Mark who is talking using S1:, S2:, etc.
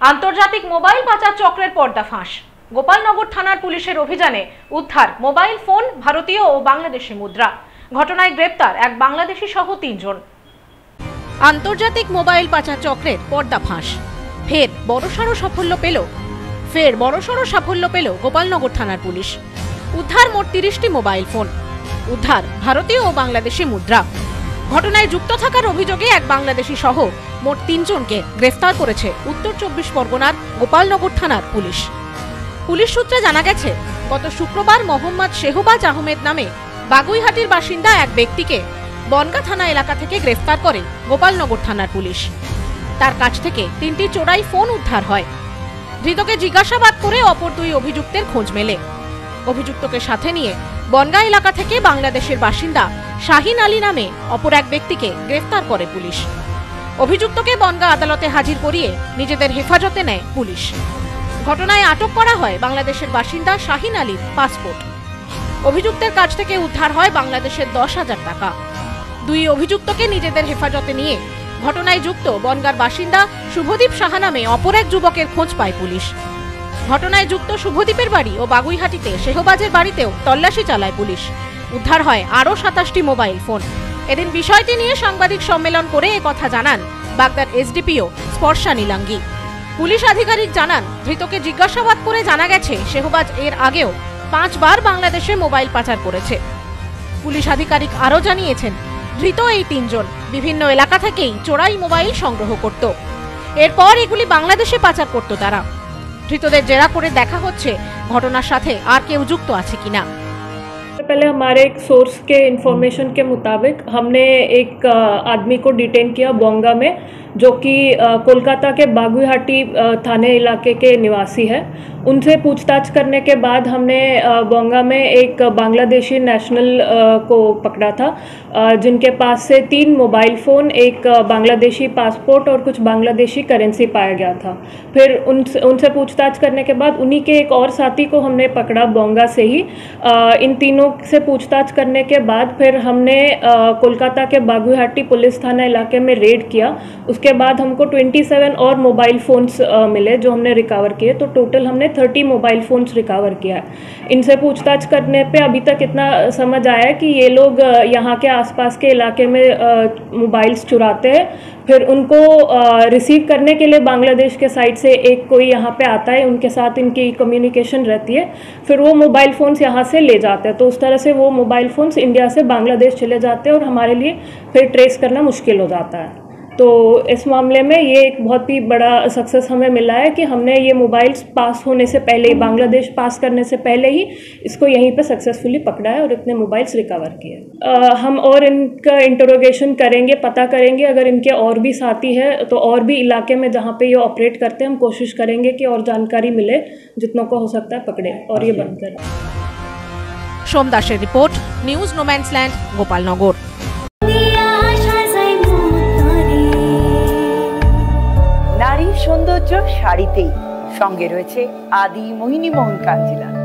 S1: আন্তর্জাতিক মোবাইল পাচার চক্রের পর্দাফাঁস। গোপালনগর থানার পুলিশের অভিযানে উদ্ধার মোবাইল ফোন, ভারতীয় ও বাংলাদেশি মুদ্রা। ঘটনায় গ্রেপ্তার এক বাংলাদেশি সহ ৩ জন। আন্তর্জাতিক মোবাইল পাচার চক্রের পর্দাফাঁস। ফের বড়সড় সাফল্য পেল গোপালনগর থানার পুলিশ। উদ্ধার মোট ৩০টি মোবাইল ফোন, উদ্ধার ভারতীয় ও বাংলাদেশি মুদ্রা। ঘটনায় যুক্ত থাকার অভিযোগে এক বাংলাদেশি সহ মোট ৩ জনকে গ্রেফতার করেছে উত্তর ২৪ পরগনার গোপালনগর থানার পুলিশ। পুলিশ সূত্রে জানা গেছে, গত শুক্রবার মোহাম্মদ শেহবাজ আহমেদ নামে বাগুইহাটির বাসিন্দা এক ব্যক্তিকে বনগাঁ থানা এলাকা থেকে গ্রেফতার করে গোপালনগর থানার পুলিশ। তার কাছ থেকে ৩টি চোরাই ফোন উদ্ধার হয়। ধৃতকে জিজ্ঞাসাবাদ করে অপর ২ অভিযুক্তের খোঁজ মেলে। অভিযুক্তকে সাথে নিয়ে বনগাঁ এলাকা থেকে বাংলাদেশের বাসিন্দা শাহিন আলী নামে অপর এক ব্যক্তিকে গ্রেফতার করে পুলিশ। অভিযুক্তকে বনগাঁ আদালতে হাজির করিয়ে নিজেদের হেফাজতে নেয় পুলিশ। ঘটনায় আটক করা হয় বাংলাদেশের বাসিন্দা শাহিন আলীর পাসপোর্ট। অভিযুক্তের কাছ থেকে উদ্ধার হয় বাংলাদেশের ১০,০০০ টাকা। ২ অভিযুক্তকে নিজেদের হেফাজতে নিয়ে ঘটনায় যুক্ত বনগাঁর বাসিন্দা শুভদীপ সাহা নামে অপর এক যুবকের খোঁজ পায় পুলিশ। ঘটনায় যুক্ত শুভদীপের বাড়ি ও বাগুইহাটিতে শেহবাজের বাড়িতেও তল্লাশি চালায় পুলিশ। উদ্ধার হয় আরও ২৭টি মোবাইল ফোন। এদিন বিষয়টি নিয়ে সাংবাদিক সম্মেলন করে একথা জানান বাগদার এসডিপিও স্পর্শা নীলাঙ্গী। পুলিশ আধিকারিক জানান, ধৃতকে জিজ্ঞাসাবাদ করে জানা গেছে শেহবাজ এর আগেও ৫ বার বাংলাদেশে মোবাইল পাচার করেছে। পুলিশ আধিকারিক আরও জানিয়েছেন, ধৃত এই ৩ জন বিভিন্ন এলাকা থেকেই চোরাই মোবাইল সংগ্রহ করত। এরপর এগুলি বাংলাদেশে পাচার করত তারা। ধৃতদের জেরা করে দেখা হচ্ছে ঘটনার সাথে আর কেউ যুক্ত আছে কিনা।
S2: पहले हमारे एक सोर्स के इंफॉर्मेशन के मुताबिक हमने एक आदमी को डिटेन किया बोंगा में, जो कि कोलकाता के बागुईहाटी थाने इलाके के निवासी है। उनसे पूछताछ करने के बाद हमने बोंगा में एक बांग्लादेशी नेशनल को पकड़ा था, जिनके पास से 3 मोबाइल फ़ोन, एक बांग्लादेशी पासपोर्ट और कुछ बांग्लादेशी करेंसी पाया गया था। फिर उनसे पूछताछ करने के बाद उन्हीं के एक और साथी को हमने पकड़ा बोंगा से ही। इन तीनों से पूछताछ करने के बाद फिर हमने कोलकाता के बागुईहाटी पुलिस थाना इलाके में रेड किया। उसके बाद हमको 27 और मोबाइल फ़ोन्स मिले जो हमने रिकवर किए। तो टोटल हमने 30 मोबाइल फ़ोन्स रिकवर किया है। इनसे पूछताछ करने पे अभी तक इतना समझ आया है कि ये लोग यहाँ के आसपास के इलाके में मोबाइल्स चुराते हैं, फिर उनको रिसीव करने के लिए बांग्लादेश के साइड से एक कोई यहाँ पे आता है, उनके साथ इनकी कम्युनिकेशन रहती है, फिर वो मोबाइल फ़ोन्स यहाँ से ले जाते हैं। तो उस तरह से वो मोबाइल फ़ोन्स इंडिया से बांग्लादेश चले जाते हैं और हमारे लिए फिर ट्रेस करना मुश्किल हो जाता है। तो इस मामले में ये एक बहुत ही बड़ा सक्सेस हमें मिला है कि हमने ये मोबाइल्स पास होने से पहले ही, बांग्लादेश पास करने से पहले ही इसको यहीं पे सक्सेसफुली पकड़ा है और इतने मोबाइल्स रिकवर किए। हम और इनका इंटरोगेशन करेंगे, पता करेंगे, अगर इनके और भी साथी है तो और भी इलाके में जहाँ पे ये ऑपरेट करते हैं हम कोशिश करेंगे कि और जानकारी मिले, जितनों को हो सकता है पकड़े और ये बंद करें।
S1: সোমদাসের রিপোর্ট, নিউজ নোম্যান্সল্যান্ড, গোপালনগর।
S3: নারী সৌন্দর্য শাড়িতেই, সঙ্গে রয়েছে আদি মোহিনী মোহন কাঞ্জিলাল।